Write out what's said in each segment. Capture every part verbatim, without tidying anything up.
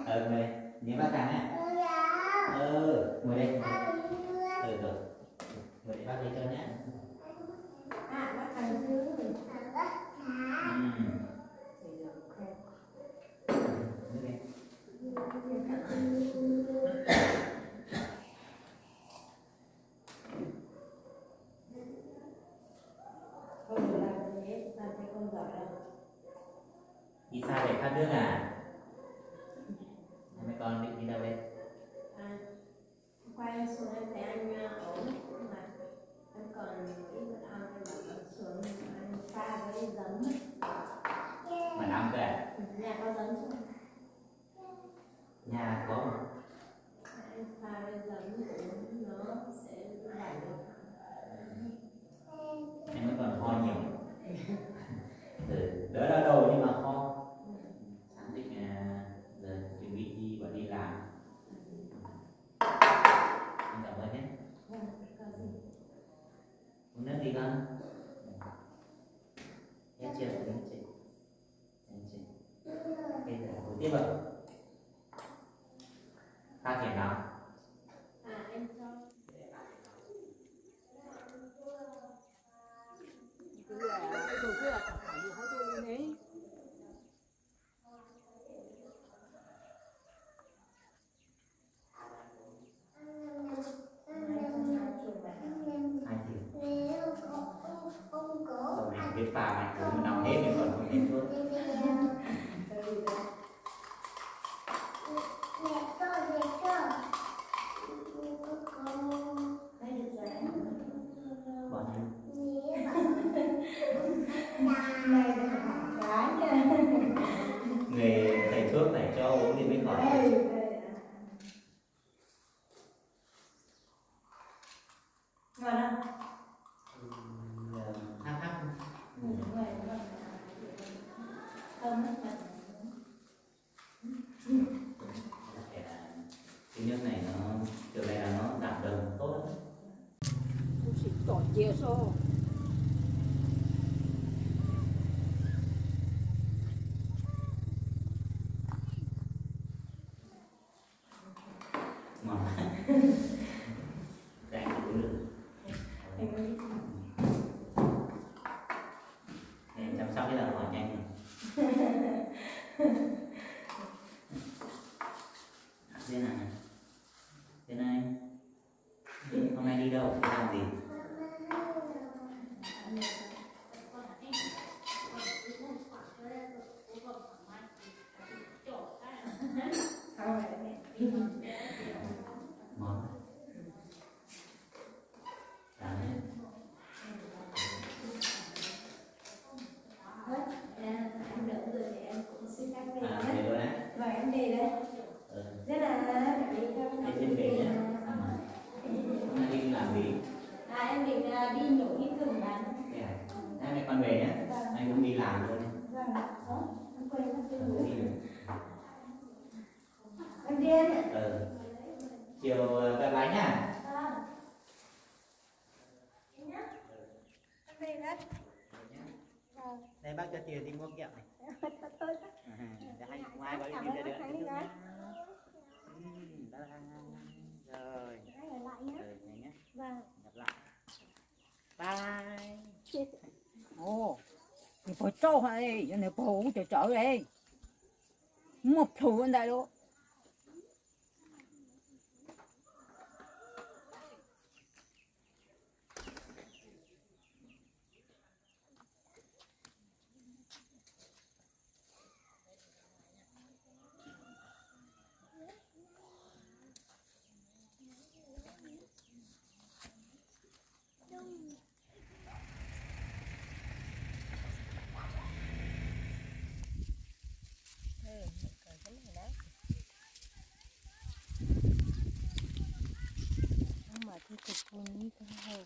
Ờ ngồi đây, nhớ bác càng á. Ừ, ngồi đây. Ừ rồi. Ngồi đây bác đi cho nhé. À, bác càng chứ. Ừ. Ngồi đây. Con được làm gì hết, ta thấy con giỏi đâu. Đi xa để khát nước à? Mấy con định đi đâu đây? À, quay em xuống em thấy anh ốm mà em còn ít bữa ăn em bảo con xuống anh pha với giấm. Mà năm cơ à? Nhà có giấm chưa? Nhà có mà. Anh pha với giấm uống nó sẽ giải được. Em vẫn còn ho nhiều. Ừ, đỡ đỡ đầu nhưng mà ho. Sáng định à, giờ chuẩn bị đi và đi làm. Em cảm ơn nhé. Uống nước đi con. Hết chưa? Hết chưa? Hết chưa? Bây giờ uống tiếp rồi. Khác kiểu nào? À em cho. Cứ là tôi cứ là chẳng phải gì hết tôi lên đấy. Ai thì? Rồi cái phà này cũng nằm hết rồi còn không hết thuốc. Bỏ người thầy thuốc phải cho uống thì mới khỏi. Ngon không? Hắc hắc. Thơm lắm. Cái nước này nó kiểu này là nó đảm đồng tốt lắm. Tôi chỉ tỏi chia số. Ngon. Đây cũng được. Em chăm sóc cái là hỏi nhanh rồi. Thế nào? Thế này. Hôm nay đi đâu? Đi làm gì? Ngon. Em đỡ rồi thì em cũng xin phép về À, về luôn đấy. và em về đây. Ừ. Rất là phải đi theo Thế xin về nhé. Hôm nay đi làm gì? À em định uh, đi nhổ ít gừng bán. Thế à? Thế mẹ con về nhé. Vâng. Anh cũng đi làm thôi. Vâng. Đó, em quên mất cái Ừ, bữa. đi rồi. Em đi em ạ. Ừ. Chiều gặp lại nhá. Vâng. Em nhé. Em về đấy. Vâng. Đây bác cho tiền đi mua kẹo này. Thôi. À, để anh không ai có đi đưa đưa đưa đưa. Rồi. Hẹn lại nhé. Ừ, thế nhé. Vâng. Gặp lại. Bye. Ồ, thì phải cho hay, giờ này bố cho trở đây. Một thủ bên đây luôn. Mà thì cực cuốn như thế này.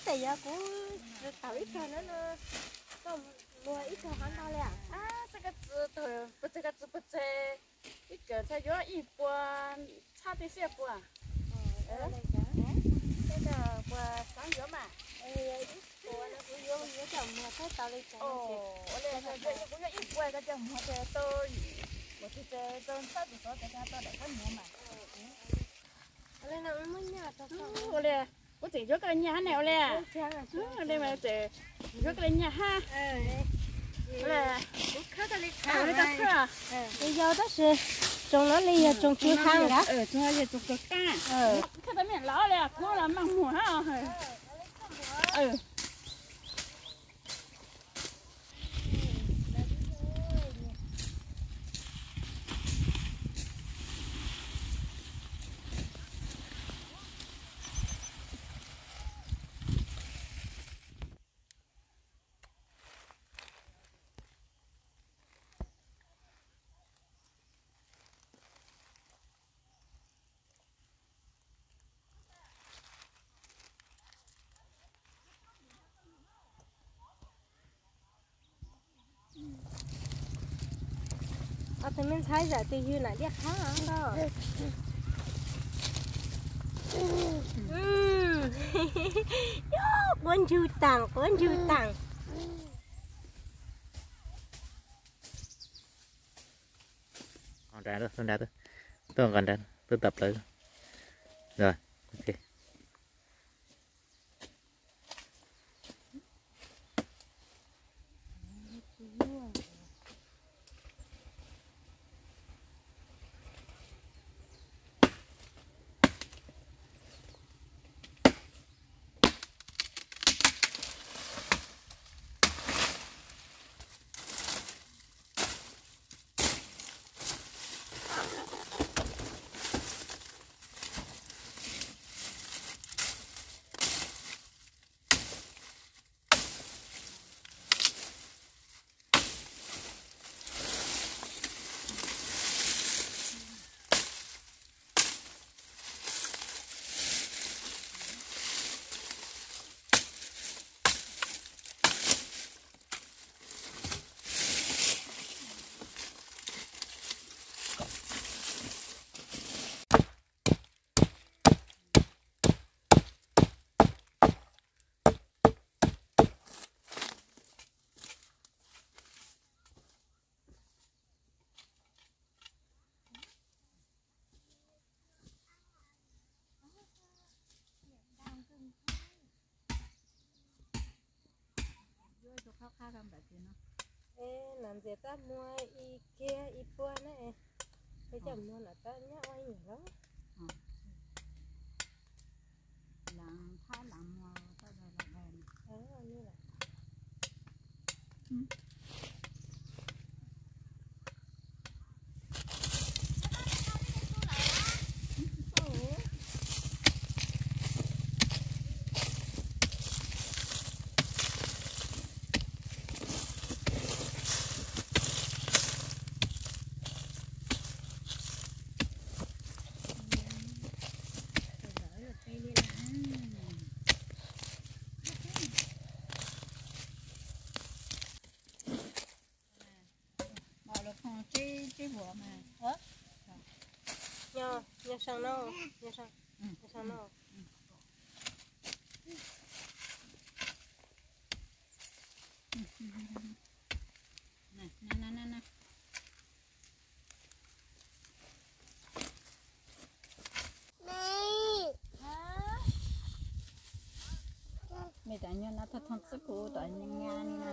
tại giờ cũng tao ít rồi nữa nó tao mua ít rồi hắn tao lẹ à这个字对不这个字不对一个才有一波差的些波啊 ờ đây cả 这个波三月嘛 ê ít của nó cũng vô vô chồng mà thấy tao đi chồng 哦我来这这一个月一波个叫么的都我这这都差不多大家都来个么嘛 lên nó mới nhà tao sao 我来我这就个nhà này 我来 chán à 我来嘛这就个nhà ha ờ 我来 cũng khá là lịch 我来个课啊 bây giờ đó là trồng nó đi trồng chữ hang cả 呃中间做个干 ờ 看到面老了过了忙活哈呃 à thì mình thấy giờ thì như này biết khá lắm đó ừ quân chu tặng quân chu tặng còn ra đó tôi ra tôi tôi còn ra tôi tập lại rồi ok ê làm gì ta mua y kia y bua này bây giờ mua là ta nhớ ai nhiều lắm làm thái làm mò ta rồi là bền ờ như là bỏ được không chế chế bùa mà ớt nhờ nhờ sang đâu nhờ sang nhờ sang đâu nè nè nè nè nè mẹ tại nhiên nó thật thật sức của tại nhiên nha nè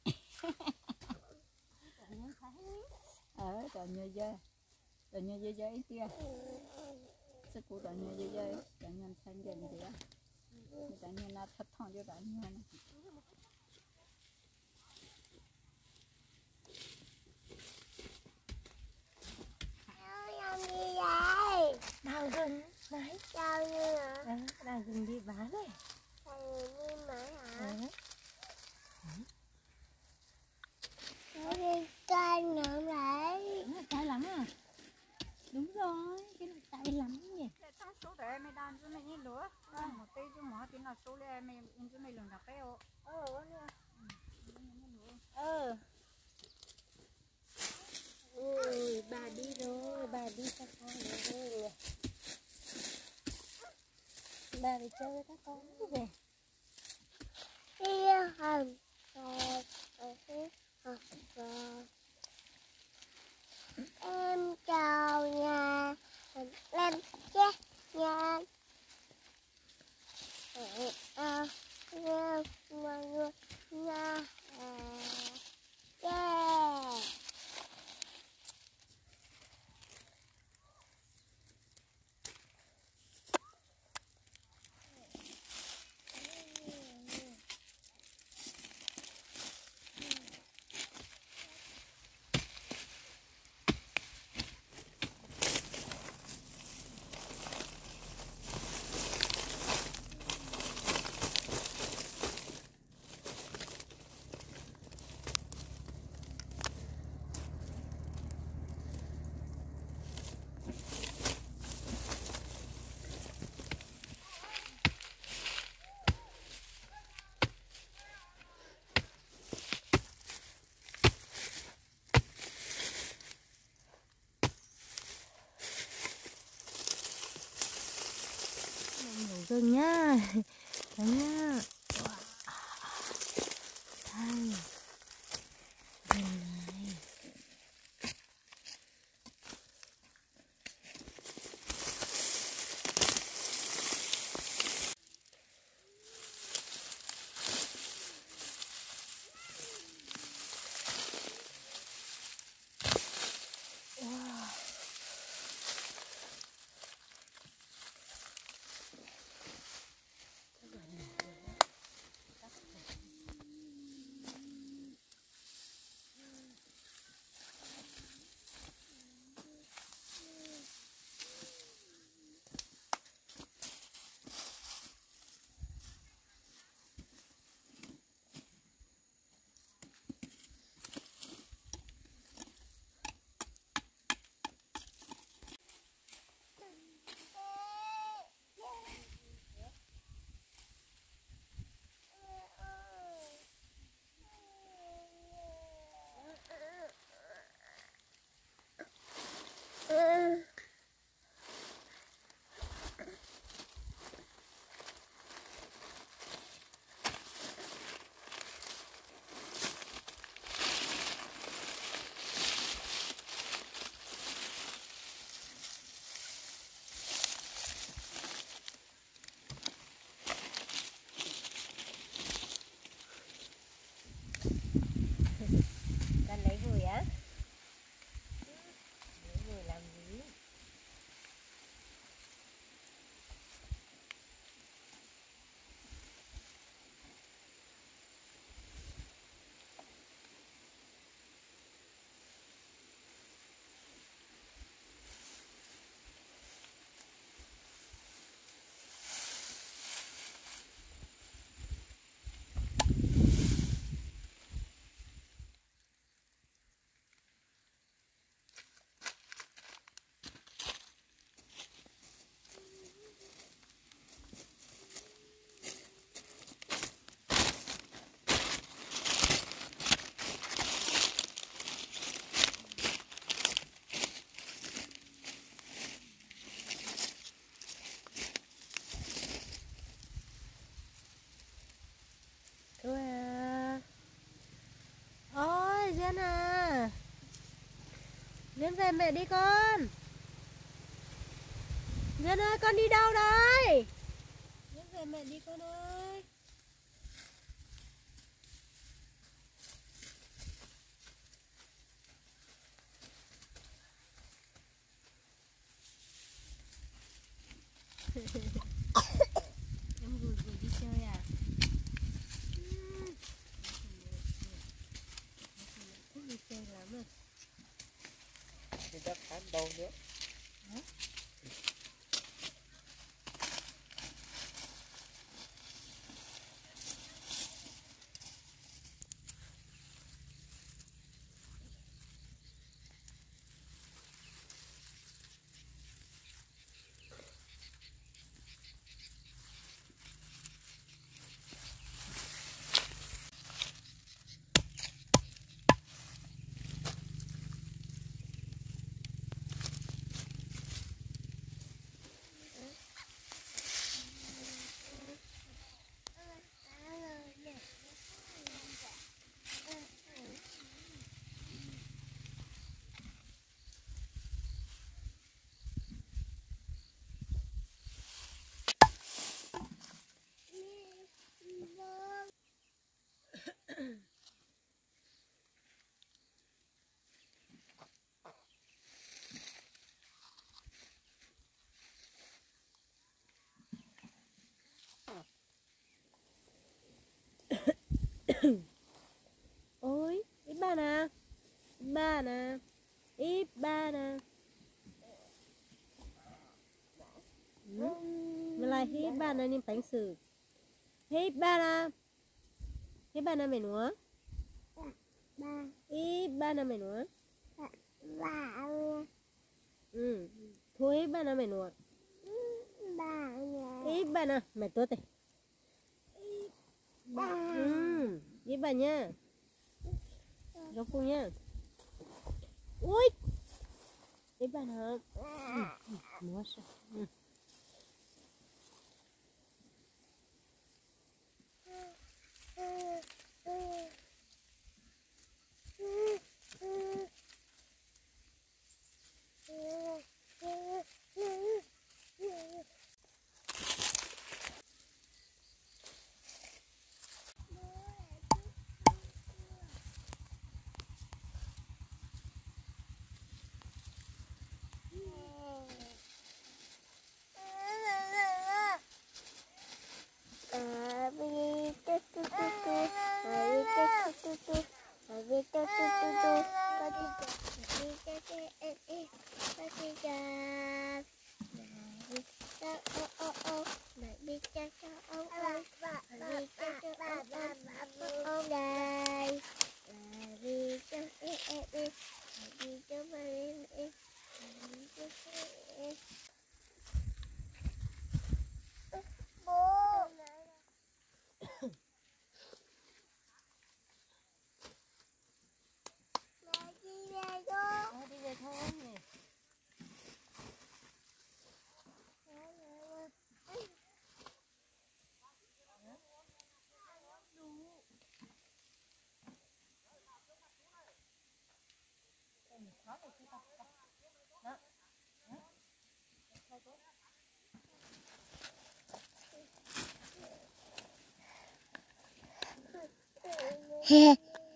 ở tại nhiên dơ tại nhiên dơ dơ ít kia sức của tại nhiên dơ dơ tại nhiên xanh dần gì á tại nhiên nó thật thon cho tại nhiên đào rừng đấy đào như hả đào rừng đi bán này đào rừng đi bán hả nó đi cay nữa đấy cay lắm à đúng rồi cái này cay lắm nhỉ số để mày đan cho mày như lửa một tí cho mỏ tí nào số để mày cho mày ra để chơi với các con về. Em chào nhà, em chết nhà. À, nha, mọi người nha. Yeah. Ngủ rồi nhá. Đấy nhá. Thay. Đây này. Con lấy gùi á? Lấy gùi làm gì? Thôi à. Ôi Duyên à. Duyên về mẹ đi con. Duyên ơi con đi đâu đây? Duyên về mẹ đi con ơi. Em gùi gùi đi chơi à? Thích đi chơi lắm rồi. Đi đắp khám đâu nữa. Hả? Ibana. Ibana. Ibana. Malay Ibana ni bánh sừ. Ibana. Ibana mày nữa. Ibana mày nữa. Ừ. Thôi Ibana mày nữa. Ibana mày tốt đi. Ừ. Ibana nha. Giống cô nha. Ui. Ibana. Ừ. Mua sao. Ừ. He.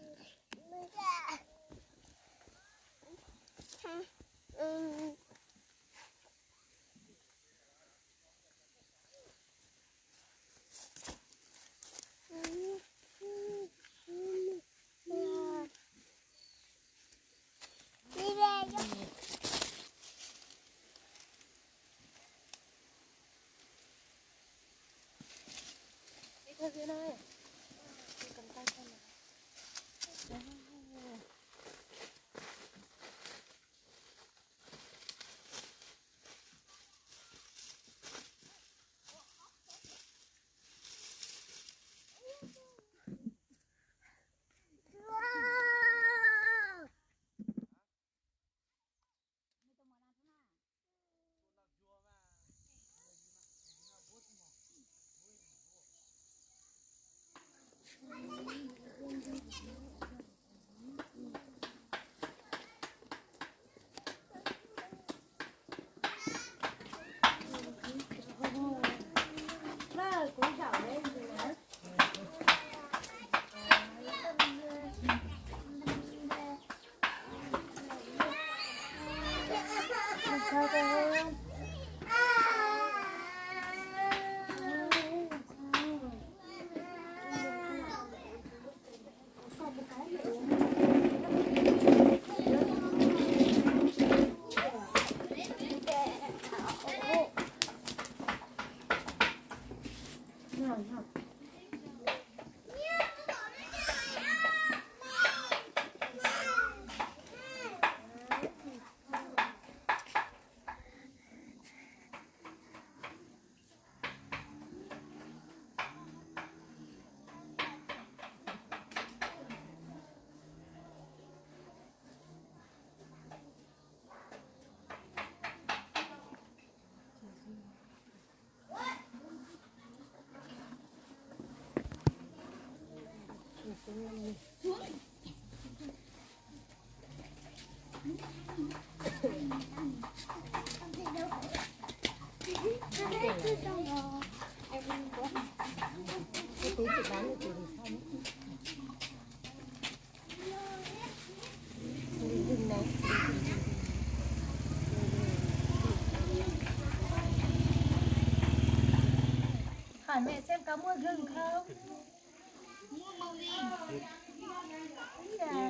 Hỏi mẹ xem có mua gừng không? Yeah,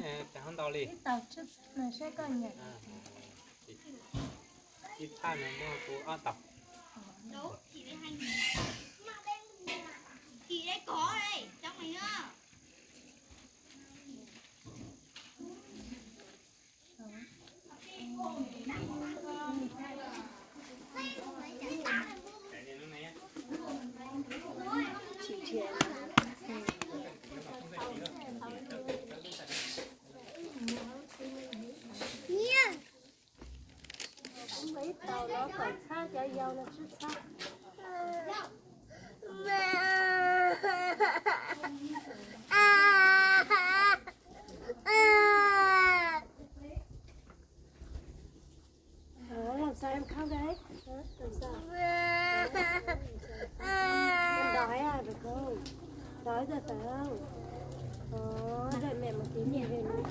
không tao đi. tàu trước là sẽ còn nhỉ. Ít than này mua của ăn tàu. Đâu, chị đây hai nghìn. Chị đây có đây, trong này nhá. Mấy tàu đó phải xa cho dâu là chút xa. Ờ, làm sao em khóc đấy? Làm sao? Em đói à, được không? Đói rồi phải không? Ờ, đợi mẹ một tí nhẹ về nữa.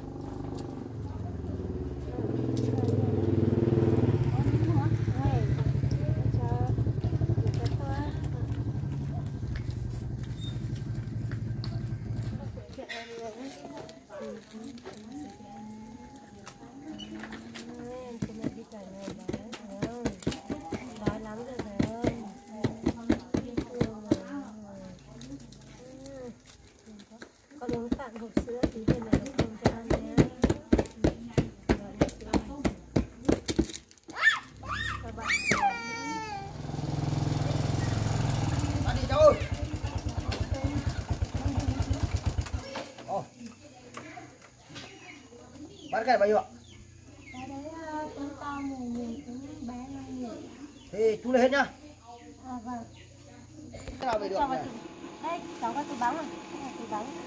Đói lắm rồi phải không? Con uống cạn hộp sữa tí về này nó không cho ăn nhé. Các bạn đi đâu? Bán cái này bao nhiêu ạ? cái đấy con to mười nghìn, con bé năm nghìn. Thì chú lấy hết nhá. À vâng. Cái nào về được nhỉ? Đây, cháu có túi bóng này. Cái này túi bóng.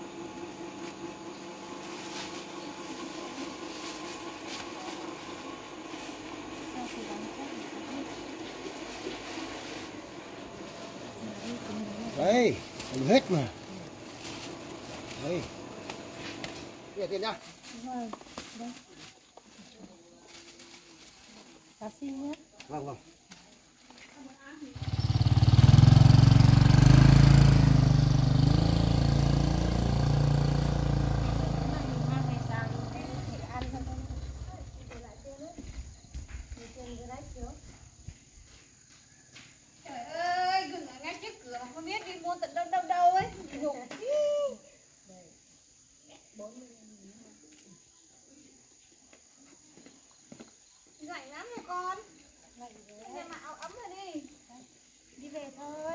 Đây, lấy hết mà. Đây. Đây là tiền nhá. Vâng, đây. Cháu xin nhé. Vâng vâng. Trời ơi, gừng ở ngay trước cửa mà không biết đi mua tận đâu đâu đâu ấy. Nhục. Lạnh lắm rồi con. Lạnh rồi. Em mặc áo ấm rồi đi. Đi về thôi.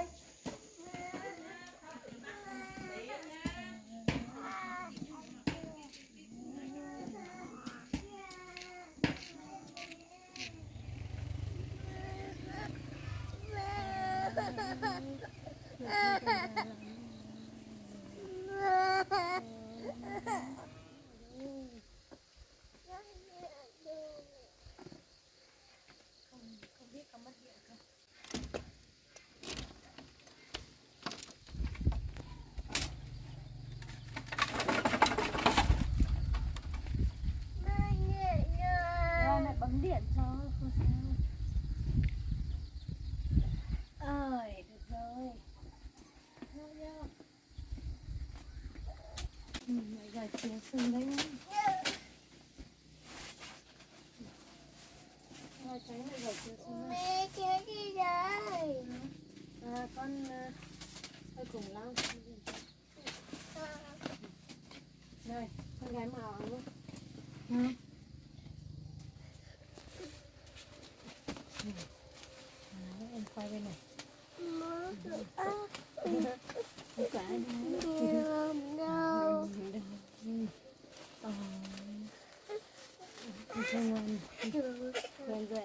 Mẹ bấm điện cho không sao. Ơi, được rồi. Thôi nhau. Ừ, mẹ giờ chiều sưng đấy nhá. Rồi tránh lại giờ chiều sưng đấy. Mẹ chơi đi rồi. À, con uh, hơi cùng lắm. Đây, con gái màu áo luôn. Ừ. Đấy, em quay bên này. Không cả đâu. Ờ. Không sao ngoan. Ngoan rồi.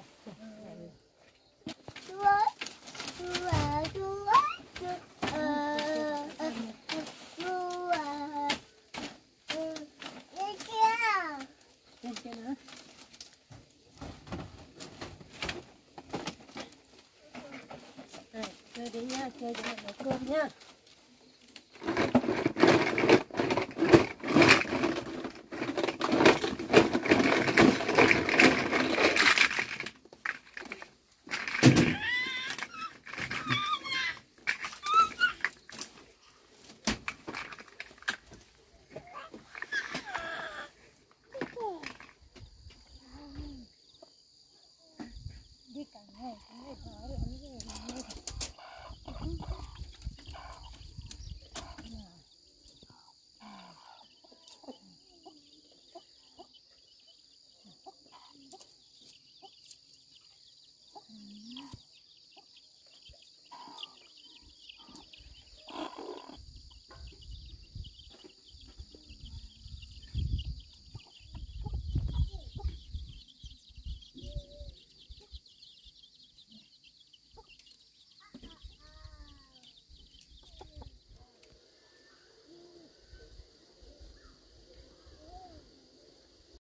Lên kia nữa. Này, chơi đi nha, chơi cho mẹ nấu cơm nha.